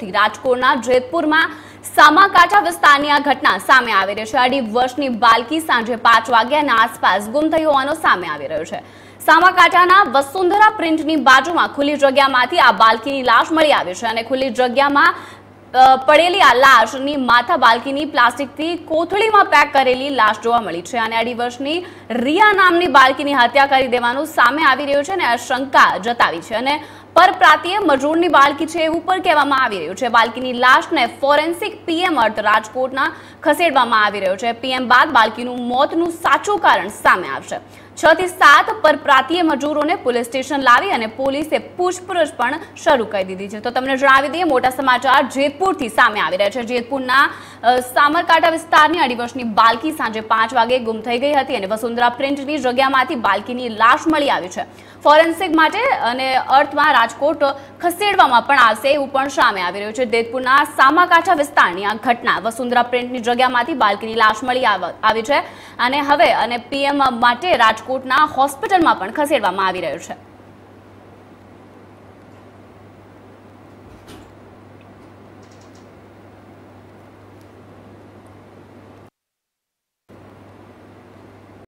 જેતપુરથી રાજકોટના જેતપુરમાં સામાકાંઠા વિસ્તારની આ ઘટના સામે આવી રહી છે। 2.5 વર્ષની બાળકી સાંજે 5 વાગ્યાના આસપાસ ગુમ થઈ હોવાનો સામે આવી રહ્યો છે। સામાકાંઠાના વસુંધરા પ્રિન્ટની બાજુમાં ખુલ્લી જગ્યામાંથી આ બાળકીની લાશ મળી આવી છે અને ખુલ્લી જગ્યામાં પડેલી આ લાશની માથા બાળકીની પ્લાસ્ટિકથી કોથળીમાં પેક કરેલી લાશ જોવા મળી છે અને 2.5 વર્ષની રિયા નામની બાળકીની હત્યા કરી દેવાનું સામે આવી રહ્યું છે અને આ શંકા જતાવી છે અને પરપ્રાંતીય મજૂરની બાળકી છે એવું પણ કહેવામાં આવી રહ્યું છે। બાળકીની લાશને ફોરેન્સિક પીએમ અર્થ રાજકોટના ખસેડવામાં આવી રહ્યો છે। પીએમ બાદ બાળકીનું મોતનું સાચું કારણ સામે આવશે। 6 થી 7 પરપ્રાંતીય મજૂરોને પોલીસ સ્ટેશન લાવી અને પોલીસે પૂછપરછ પણ શરૂ કરી દીધી છે। તો તમને જણાવી દઈએ મોટા સમાચાર જેતપુરથી સામે આવી રહ્યા છે। જેતપુરના સામરકાંઠા વિસ્તારની 2.5 વર્ષની બાળકી સાંજે 5 વાગે ગુમ થઈ ગઈ હતી અને વસુંધરા પ્રિન્ટની જગ્યામાંથી બાળકીની લાશ મળી આવી છે। ફોરેન્સિક માટે અને અર્થમાં રાજકોટ ખસેડવામાં પણ આવશે એવું પણ સામે આવી રહ્યું છે। જેતપુરના સામાકાંઠા વિસ્તારની આ ઘટના વસુંધરા પ્રિન્ટની જગ્યામાંથી બાળકીની લાશ મળી આવી છે અને હવે પીએમ માટે રાજકોટના હોસ્પિટલમાં પણ ખસેડવામાં આવી રહ્યું છે।